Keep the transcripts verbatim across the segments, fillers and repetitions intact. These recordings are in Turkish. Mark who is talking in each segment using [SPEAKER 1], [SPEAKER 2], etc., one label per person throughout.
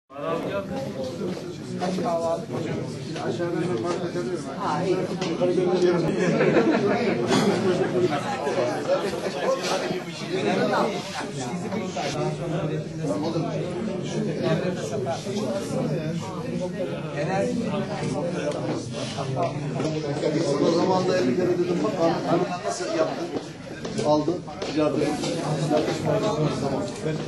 [SPEAKER 1] Kaç kahvaltı? Aşağıdan da fark edebilirim. Ha iyi.
[SPEAKER 2] O zaman da elli kere dedim bak abi nasıl yaptın? Aldı. Ticaret edin. Tamam.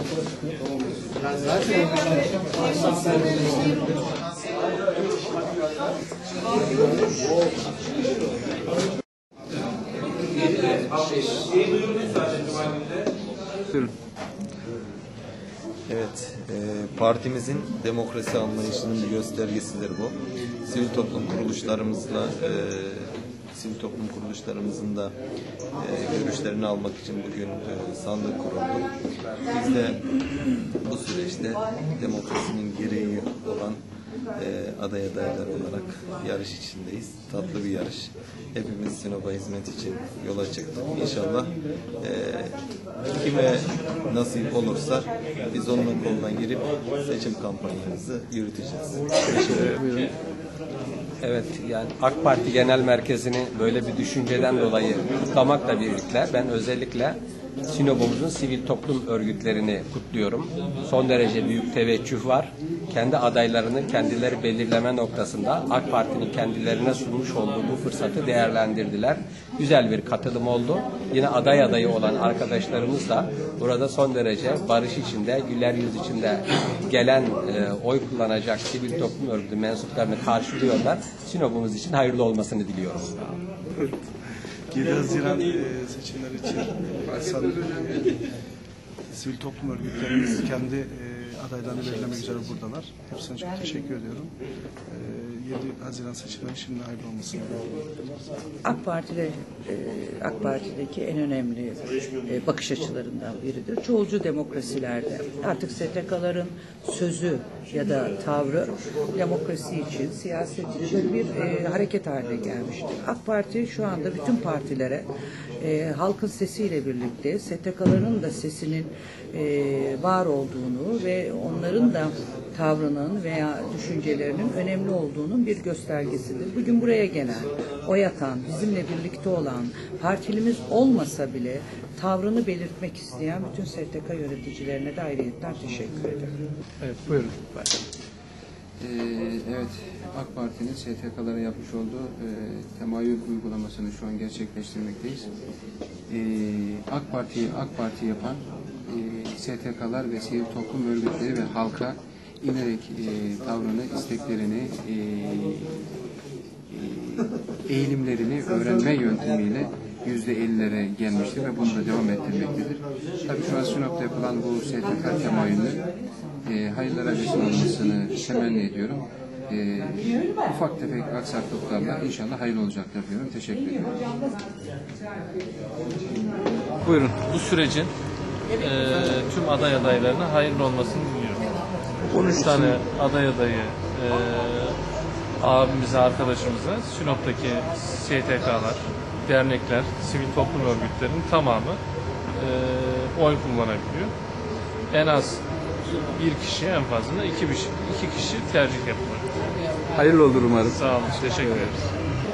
[SPEAKER 3] Evet, e, partimizin demokrasi anlayışının bir göstergesidir bu. Sivil toplum kuruluşlarımızla, e, sivil toplum kuruluşlarımızın da e, görüşlerini almak için bugün e, sandık kuruldu. Biz de bu süreçte demokrasinin gereği olan e, aday adaylar olarak yarış içindeyiz. Tatlı bir yarış. Hepimiz Sinop'a hizmet için yola çıktık. İnşallah e, kime nasip olursa biz onun kolundan girip seçim kampanyamızı yürüteceğiz. Teşekkür ederim.
[SPEAKER 4] Evet, yani AK Parti Genel Merkezi'ni böyle bir düşünceden dolayı kutlamakla birlikte ben özellikle Sinop'umuzun sivil toplum örgütlerini kutluyorum. Son derece büyük teveccüh var. Kendi adaylarını kendileri belirleme noktasında AK Parti'nin kendilerine sunmuş olduğu bu fırsatı değerlendirdiler. Güzel bir katılım oldu. Yine aday adayı olan arkadaşlarımız da burada son derece barış içinde, güler yüz içinde gelen e, oy kullanacak sivil toplum örgütü mensuplarını karşılıyorlar. Sinop'umuz için hayırlı olmasını diliyorum.
[SPEAKER 5] yedi Haziran seçimleri için sanırım sivil toplum örgütlerimiz kendi adaylarını belirlemek üzere buradalar. Hepsine çok teşekkür ediyorum. yedi Haziran seçimleri şimdi hayırlı olmasını diliyorum.
[SPEAKER 6] AK Parti'de AK Parti'deki en önemli bakış açılarından biridir. Çoğulcu demokrasilerde artık S T K'ların sözü ya da tavrı demokrasi için, siyaset için bir e, hareket haline gelmiştir. AK Parti şu anda bütün partilere e, halkın sesiyle birlikte S T K'ların da sesinin e, var olduğunu ve onların da tavrının veya düşüncelerinin önemli olduğunun bir göstergesidir. Bugün buraya gelen, oy atan, bizimle birlikte olan, partilimiz olmasa bile tavrını belirtmek isteyen bütün S T K yöneticilerine de ayrıyetten teşekkür ederim.
[SPEAKER 1] Evet, buyurun.
[SPEAKER 7] Ee, evet, AK Parti'nin S T K'lara yapmış olduğu e, temayül uygulamasını şu an gerçekleştirmekteyiz. Ee, AK Parti'yi AK Parti yapan e, S T K'lar ve sivil toplum örgütleri ve halka inerek e, tavrını, isteklerini, e, e, eğilimlerini öğrenme yöntemiyle yüzde ellilere gelmiştir ve bunu da devam ettirmektedir. Tabii şu an Sinop'ta yapılan bu S T K temayülünün e, hayırlara vesile olmasını temenni ediyorum. E, ufak tefek aksaklıklarla inşallah hayırlı olacaktır diyorum. Teşekkür ederim.
[SPEAKER 8] Buyurun. Bu sürecin e, tüm aday adaylarına hayırlı olmasını diliyorum. on üç tane aday adayı e, abimize, arkadaşımıza, Sinop'taki S T K'lar, dernekler, sivil toplum örgütlerinin tamamı e, oy kullanabiliyor. En az bir kişi, en fazla da iki, iki kişi tercih yapılıyor.
[SPEAKER 1] Hayırlı olur umarım.
[SPEAKER 8] Sağ olun, teşekkür ederiz.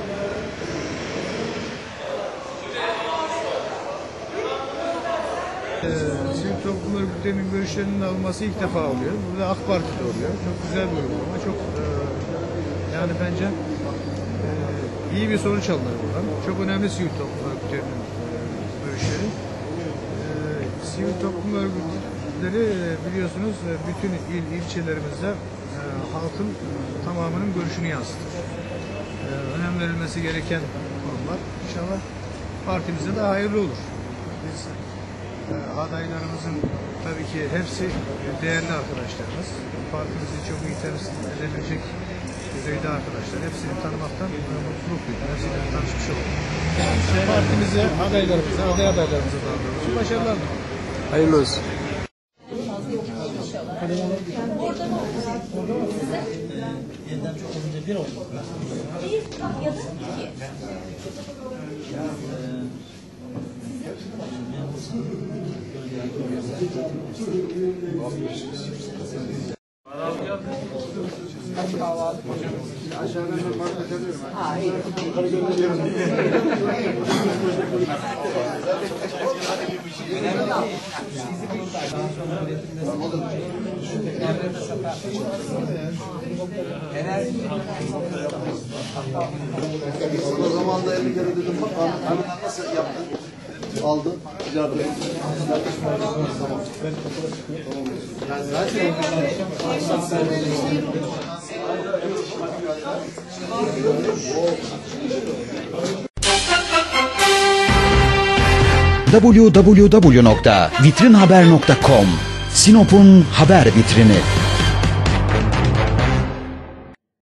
[SPEAKER 5] Ee, sivil toplum örgütlerinin görüşlerinin alınması ilk defa oluyor. Burada AK Parti'de oluyor. Çok güzel bir uygulama. Çok e, yani bence e, iyi bir sonuç alınır buradan. Çok önemli sivil toplum örgütlerinin e, görüşleri. E, sivil toplum örgütleri e, biliyorsunuz e, bütün il ilçelerimizde e, halkın tamamının görüşünü yansıtır. E, önem verilmesi gereken konular. İnşallah partimize de hayırlı olur. Biz adaylarımızın tabii ki hepsi değerli arkadaşlarımız. Partimizin çok iyi temsil edilecek düzeyde arkadaşlar. Hepsini tanımaktan mutluluk duydum. Hepsiyle tanışmış oldum. Partimize, adaylarımıza, aday adaylarımıza daha doğrusu başarılar diliyorum.
[SPEAKER 1] Hayırlı olsun.
[SPEAKER 9] Birden çok olunca bir oldu. Bir yazın iki.
[SPEAKER 1] Aşağıdan ben market alıyorum.
[SPEAKER 6] Ha, iyi.
[SPEAKER 2] O zaman da elli kere dedim bak abi nasıl yaptın? Aldın, ticaret ettin. Tamam. Yani zaten
[SPEAKER 10] double-u double-u double-u nokta vitrin haber nokta com Sinop'un haber vitrini.